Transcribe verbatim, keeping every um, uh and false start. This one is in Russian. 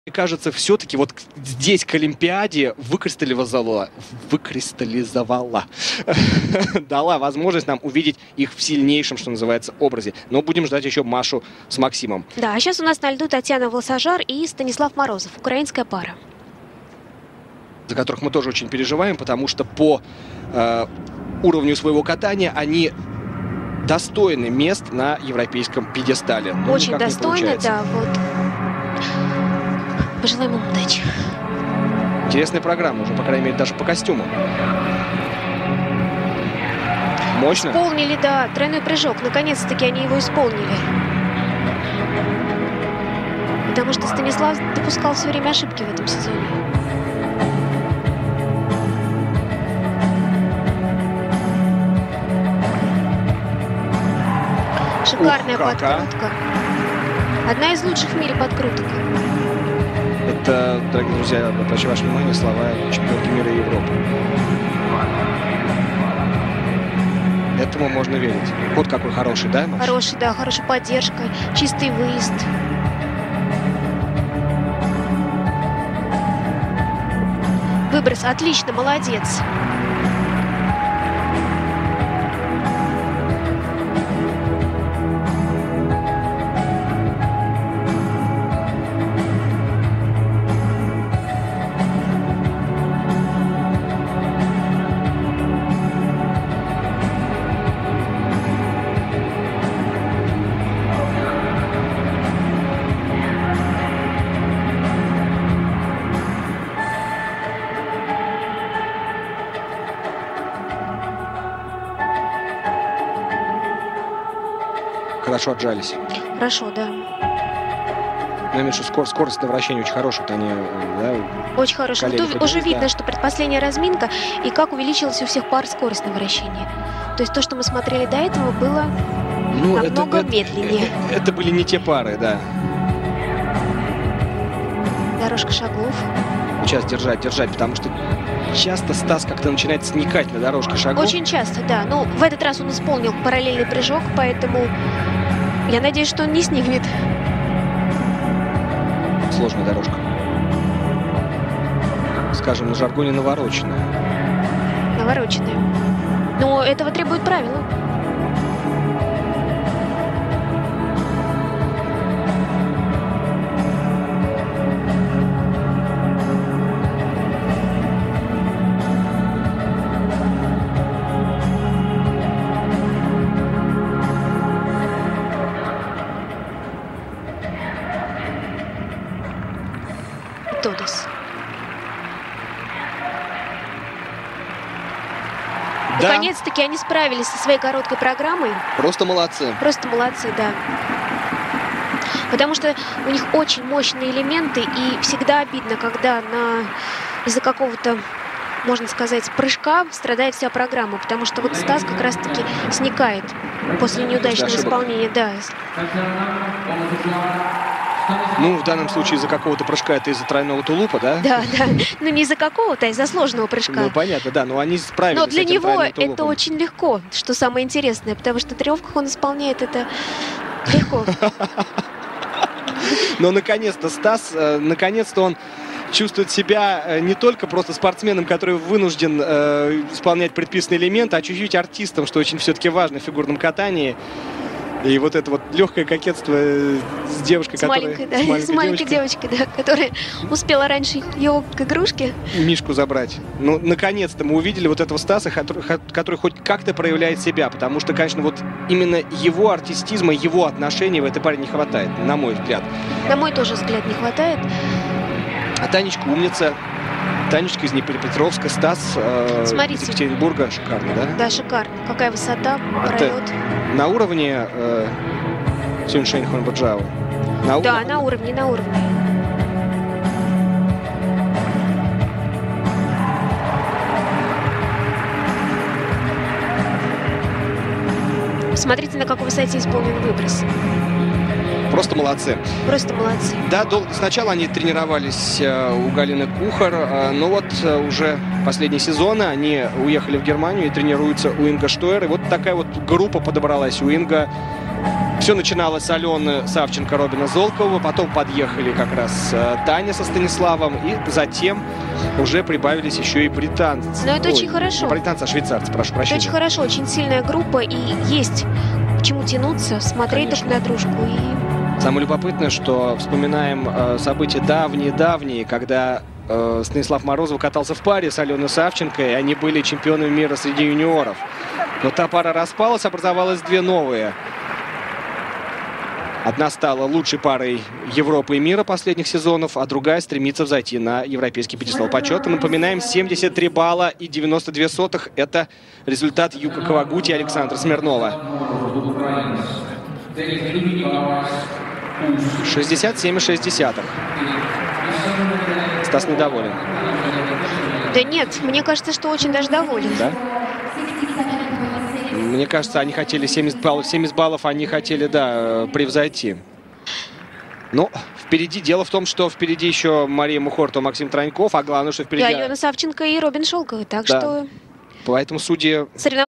кажется, все-таки вот здесь к Олимпиаде выкристаллизовала, выкристаллизовала, дала возможность нам увидеть их в сильнейшем, что называется, образе. Но будем ждать еще Машу с Максимом. Да, а сейчас у нас на льду Татьяна Волосожар и Станислав Морозов, украинская пара. За которых мы тоже очень переживаем, потому что по э, уровню своего катания они достойны мест на европейском пьедестале. Но очень достойны, да, вот. Пожелаем им удачи. Интересная программа, уже, по крайней мере, даже по костюму. Мощно. Исполнили, да, тройной прыжок. Наконец-таки они его исполнили. Потому что Станислав допускал все время ошибки в этом сезоне. Шикарная Ух, подкрутка. А? Одна из лучших в мире подкруток. Это, дорогие друзья, обращаю ваше внимание, слова чемпионки мира и Европы. Этому можно верить. Вот какой хороший, да, Маша? Хороший, да, хорошая поддержка, чистый выезд. Выброс отлично, молодец. Хорошо отжались. Хорошо, да. Я имею в виду, что скорость на вращении очень хорошая. Вот они, да, очень хорошая. Вот уже видно, да, что предпоследняя разминка и как увеличилась у всех пар скорость на вращении. То есть то, что мы смотрели до этого, было ну, намного это, медленнее. Это, это были не те пары, да. Дорожка шагов. Сейчас держать, держать, потому что часто Стас как-то начинает сникать на дорожке шагов. Очень часто, да. Но в этот раз он исполнил параллельный прыжок, поэтому я надеюсь, что он не сникнет. Сложная дорожка. Скажем, на жаргоне навороченная. Навороченная. Но этого требует правила. Тодос. Да. Наконец-таки они справились со своей короткой программой. Просто молодцы. Просто молодцы, да. Потому что у них очень мощные элементы, и всегда обидно, когда на из-за какого-то, можно сказать, прыжка страдает вся программа. Потому что вот Стас как раз-таки сникает после неудачного исполнения. Да. Ну, в данном случае из-за какого-то прыжка это из-за тройного тулупа, да? Да, да. Ну, не из-за какого-то, а из-за сложного прыжка. Ну, понятно, да. Но они справились. Но для с этим него это тулупом. Очень легко, что самое интересное. Потому что в тренировках он исполняет это легко. Но, наконец-то, Стас, наконец-то он чувствует себя не только просто спортсменом, который вынужден э, исполнять предписанные элементы, а чуть-чуть артистом, что очень все-таки важно в фигурном катании. И вот это вот легкое кокетство с девушкой, с которая... Маленькой, да, с маленькой, с маленькой девочкой. девочкой, да, которая успела раньше его к игрушке. Мишку забрать. Ну, наконец-то мы увидели вот этого Стаса, который, который хоть как-то проявляет себя. Потому что, конечно, вот именно его артистизма, его отношений в этой паре не хватает, на мой взгляд. На мой тоже взгляд не хватает. А Танечка умница. Танечка из Днепропетровска, Стас э, из Екатеринбурга. Шикарно, да? Да, шикарно. Какая высота, пролет. На уровне э, Сюншень Хонбаджао? На да, на уровне, на уровне. Смотрите, на какой высоте исполнен выброс. Просто молодцы. Просто молодцы. Да, дол- сначала они тренировались э, у Галины Кухар, э, но вот э, уже последние сезоны они уехали в Германию и тренируются у Инга Штойер. И вот такая вот группа подобралась у Инга. Все начиналось с Алены Савченко, Робина Золкова. Потом подъехали как раз Таня со Станиславом. И затем уже прибавились еще и британцы. Но это Ой, очень хорошо. Не британцы, а швейцарцы, прошу прощения. Это очень хорошо, очень сильная группа. И есть к чему тянуться, смотреть Конечно. друг на дружку. И... Самое любопытное, что вспоминаем э, события давние-давние, когда э, Станислав Морозов катался в паре с Аленой Савченко, и они были чемпионами мира среди юниоров. Но та пара распалась, образовалось две новые. Одна стала лучшей парой Европы и мира последних сезонов, а другая стремится взойти на европейский пьедестал почета. Напоминаем, семьдесят три балла и девяносто две сотых – это результат Юка Кавагути и Александра Смирнова. шестьдесят семь и шесть десятых. Стас недоволен. Да нет, мне кажется, что очень даже доволен. Да? Мне кажется, они хотели семьдесят баллов, семьдесят баллов они хотели, да, превзойти. Но впереди, дело в том, что впереди еще Мария Мухортова, Максим Троньков, а главное, что впереди... И Алена Савченко и Робин Шолковый, так да. что... Поэтому судьи...